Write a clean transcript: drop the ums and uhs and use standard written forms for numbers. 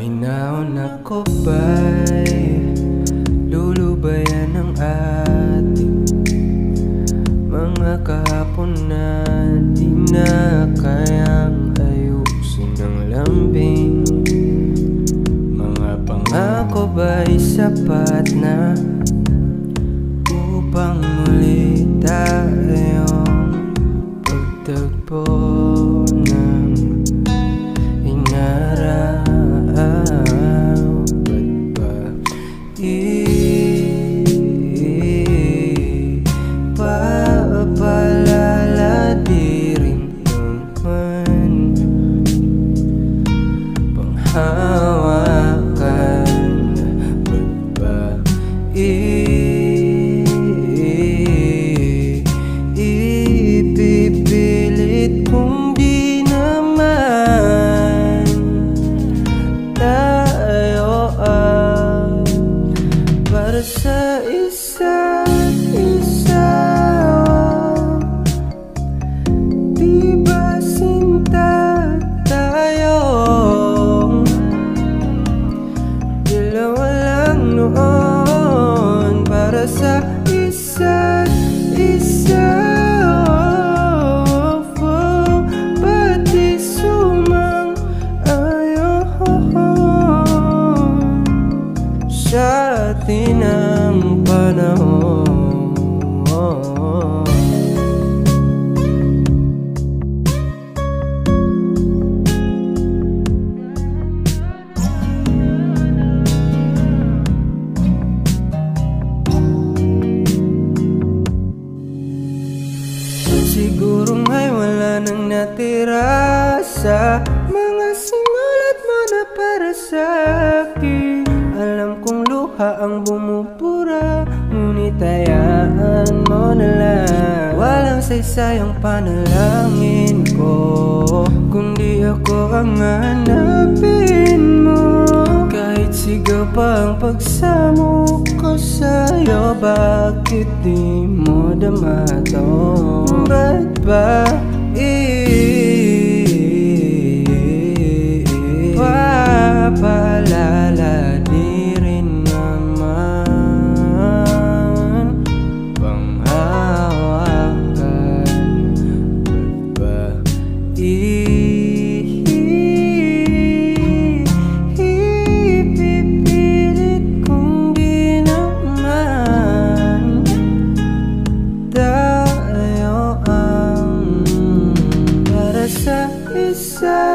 Mahinaon ako ba'y lulubayan ng ating mga kahapon na di na kayang ayusin ng lambing? Mga pangako ba'y sapat na upang muli tayong pagtagpo ng inaraw? Papalala di rin naman panghawakan. Ba't ba ipipilit kung di naman tayo para sa isa't isa? Di ba sinta tayong dalawa lang noon para sa isa't isa? Ba't di sumang-ayon sa atin ang panahon? Siguro nga'y wala nang natira sa mga sinulat mo na para sa akin. Alam kong luha ang bumubura, ngunit hayaan mo na lang. Walang saysay ang panalangin ko kundi ako ang hanapin mo. Kahit sigaw pa ang pagsamo ko sa'yo, bakit di mo dama to? Ba't ba papalala di rin naman panghawakan? Ba't ba ipipilit kung di naman tayo ang para sa isa?